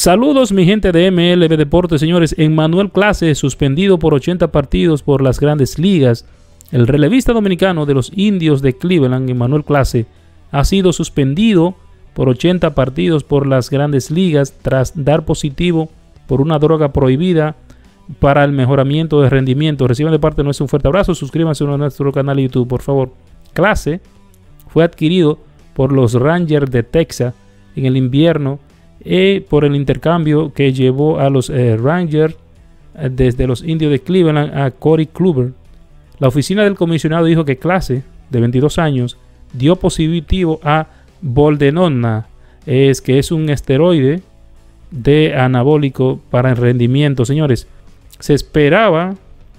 Saludos mi gente de MLB Deportes, señores. Emmanuel Clase suspendido por 80 partidos por las Grandes Ligas. El relevista dominicano de los Indios de Cleveland, Emmanuel Clase, ha sido suspendido por 80 partidos por las Grandes Ligas tras dar positivo por una droga prohibida para el mejoramiento de rendimiento. Reciban de parte nuestra un fuerte abrazo. Suscríbanse a nuestro canal de YouTube, por favor. Clase fue adquirido por los Rangers de Texas en el invierno por el intercambio que llevó a los Rangers desde los Indios de Cleveland a Corey Kluber. La oficina del comisionado dijo que Clase, de 22 años, dio positivo a boldenona, que es un esteroide de anabólico para el rendimiento. Señores, se espera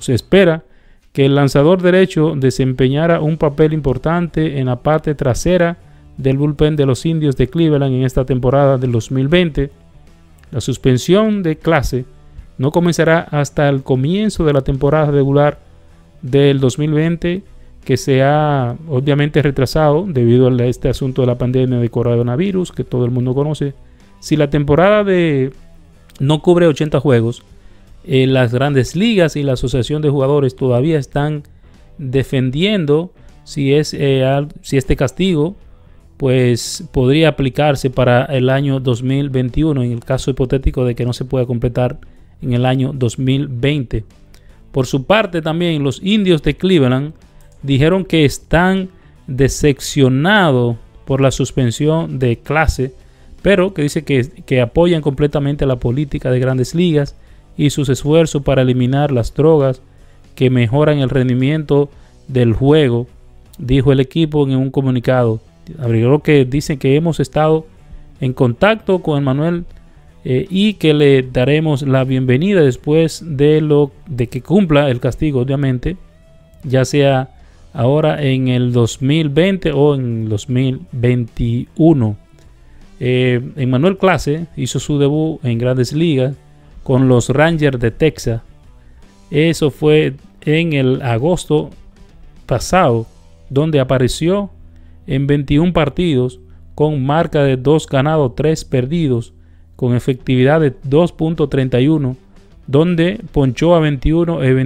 que el lanzador derecho desempeñara un papel importante en la parte trasera del bullpen de los Indios de Cleveland en esta temporada del 2020. La suspensión de Clase no comenzará hasta el comienzo de la temporada regular del 2020, que se ha obviamente retrasado debido a este asunto de la pandemia de coronavirus que todo el mundo conoce. Si la temporada no cubre 80 juegos, las Grandes Ligas y la Asociación de Jugadores todavía están defendiendo si este castigo pues podría aplicarse para el año 2021 en el caso hipotético de que no se pueda completar en el año 2020. Por su parte, también los Indios de Cleveland dijeron que están decepcionados por la suspensión de Clase, pero que dice que apoyan completamente la política de Grandes Ligas y sus esfuerzos para eliminar las drogas que mejoran el rendimiento del juego, dijo el equipo en un comunicado. Agregó que dicen que hemos estado en contacto con Emmanuel y que le daremos la bienvenida después de que cumpla el castigo, obviamente, ya sea ahora en el 2020 o en 2021. Emmanuel Clase hizo su debut en Grandes Ligas con los Rangers de Texas. Eso fue en el agosto pasado, donde apareció en 21 partidos con marca de 2 ganados, 3 perdidos, con efectividad de 2.31, donde ponchó a 21 y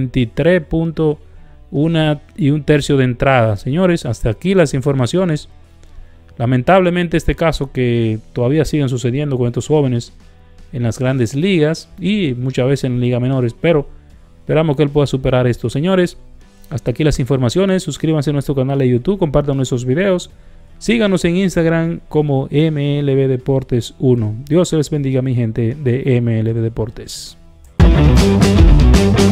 23.1 y un tercio de entrada. Señores, hasta aquí las informaciones. Lamentablemente este caso que todavía siguen sucediendo con estos jóvenes en las Grandes Ligas y muchas veces en ligas menores, pero esperamos que él pueda superar esto. Señores, hasta aquí las informaciones. Suscríbanse a nuestro canal de YouTube, compartan nuestros videos, síganos en Instagram como MLB Deportes 1. Dios les bendiga, mi gente de MLB Deportes.